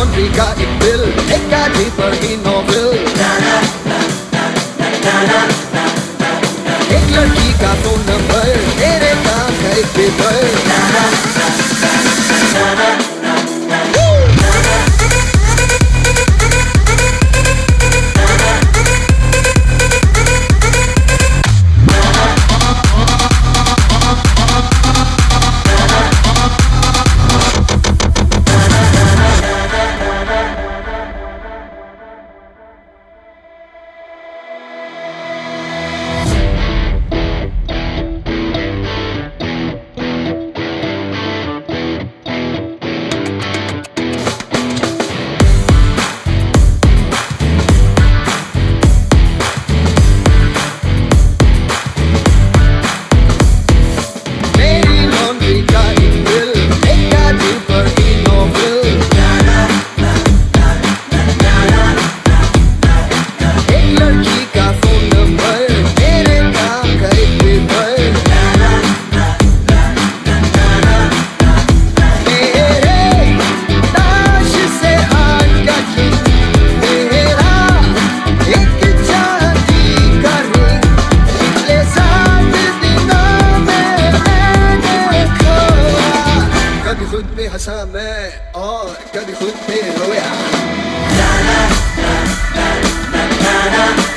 Laundry का एक bill, एक गाड़ी पर ही नॉवेल, एक लड़की का फोन नंबर, तेरे काम का एक पेपर। खुद पे हंसा मैं और कभी खुद पे रोया।